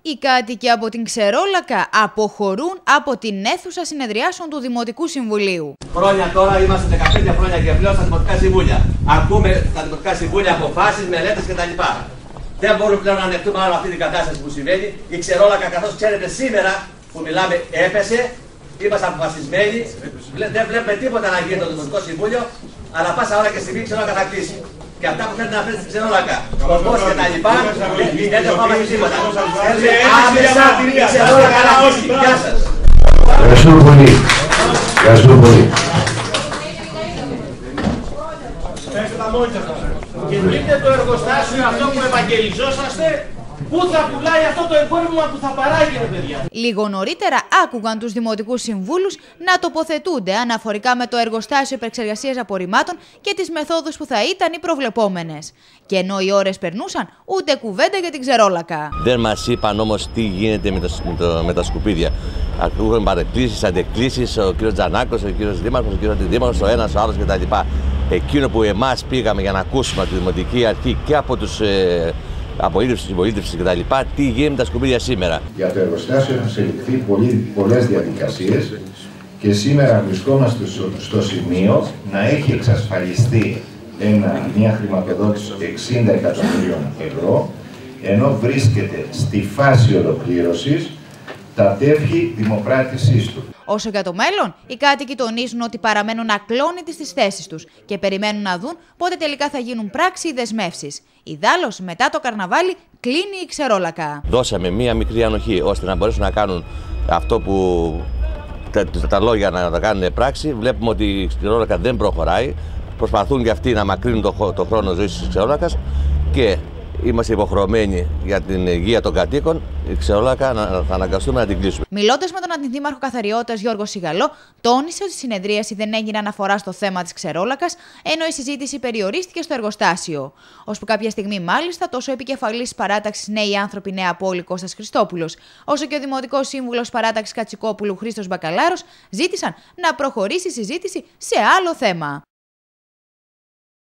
Οι κάτοικοι από την Ξερόλακα αποχωρούν από την αίθουσα συνεδριάσεων του Δημοτικού Συμβουλίου. Χρόνια τώρα, είμαστε 15 χρόνια και πλέον στα Δημοτικά Συμβούλια. Ακούμε στα Δημοτικά Συμβούλια αποφάσεις, μελέτες κτλ. Δεν μπορούμε πλέον να ανεχτούμε άλλο αυτή την κατάσταση που συμβαίνει. Η Ξερόλακα, καθώς ξέρετε, σήμερα που μιλάμε, έπεσε. Είμαστε αποφασισμένοι. Δεν βλέπουμε τίποτα να γίνει το Δημοτικό Συμβούλιο, αλλά πάσα ώρα και στιγμή η Ξερόλακα θα κλείσει. Και αυτά που θέλετε να φέρετε στην Ξερόλακα, κοσμός και τα λοιπά, δεν το πάμε τίποτα. Θέλουμε άμεσα η Ξερόλακα να κλείσει. Γεια σας. Ευχαριστώ πολύ. Ευχαριστώ πολύ. Και δείτε το εργοστάσιο αυτό που ευαγγελιζόσαστε, πού θα πουλάει αυτό το εμπόρευμα που θα παράγει, ρε παιδιά. Λίγο νωρίτερα άκουγαν τους δημοτικούς συμβούλους να τοποθετούνται αναφορικά με το εργοστάσιο επεξεργασίας απορριμμάτων και τις μεθόδους που θα ήταν οι προβλεπόμενες. Και ενώ οι ώρες περνούσαν, ούτε κουβέντα για την Ξερόλακα. Δεν μας είπαν όμως τι γίνεται με τα σκουπίδια. Ακούγαμε παρεκκλήσεις, αντεκκλήσεις, ο κ. Τζανάκος, ο κ. Δήμαρχος, ο κ. Αντιδήμαρχος, ο ένας, ο άλλος κτλ. Εκείνο που εμάς πήγαμε για να ακούσουμε από τη Δημοτική Αρχή και από τους απολύτευση, συμπολίτευση κτλ. Τι γίνεται με τα σκουπίδια σήμερα. Για το εργοστάσιο έχουν εξελιχθεί πολλές διαδικασίες και σήμερα βρισκόμαστε στο σημείο να έχει εξασφαλιστεί μια χρηματοδότηση 60 εκατομμυρίων ευρώ, ενώ βρίσκεται στη φάση ολοκλήρωσης τα τεύχη δημοπράτησής του. Όσο για το μέλλον, οι κάτοικοι τονίζουν ότι παραμένουν ακλόνητοι στις θέσεις τους και περιμένουν να δουν πότε τελικά θα γίνουν πράξη οι δεσμεύσεις. Ιδάλλως, μετά το καρναβάλι, κλείνει η Ξερόλακα. Δώσαμε μία μικρή ανοχή ώστε να μπορέσουν να κάνουν αυτό που τα λόγια να τα κάνουν πράξη. Βλέπουμε ότι η Ξερόλακα δεν προχωράει. Προσπαθούν και αυτοί να μακρύνουν το χρόνο ζωής της Ξερόλακας και είμαστε υποχρεωμένοι για την υγεία των κατοίκων, η Ξερόλακα θα αναγκαστούμε να την κλείσουμε. Μιλώντας με τον Αντιδήμαρχο Καθαριότητας Γιώργο Σιγαλό, τόνισε ότι η συνεδρίαση δεν έγινε αναφορά στο θέμα της Ξερόλακας, ενώ η συζήτηση περιορίστηκε στο εργοστάσιο. Ώσπου κάποια στιγμή, μάλιστα, τόσο ο επικεφαλής παράταξης Νέοι Άνθρωποι Νέα Πόλη Κώστας Χριστόπουλος, όσο και ο Δημοτικός Σύμβουλος Παράταξης Κατσικόπουλου Χρήστος Μπακαλάρος ζήτησαν να προχωρήσει η συζήτηση σε άλλο θέμα.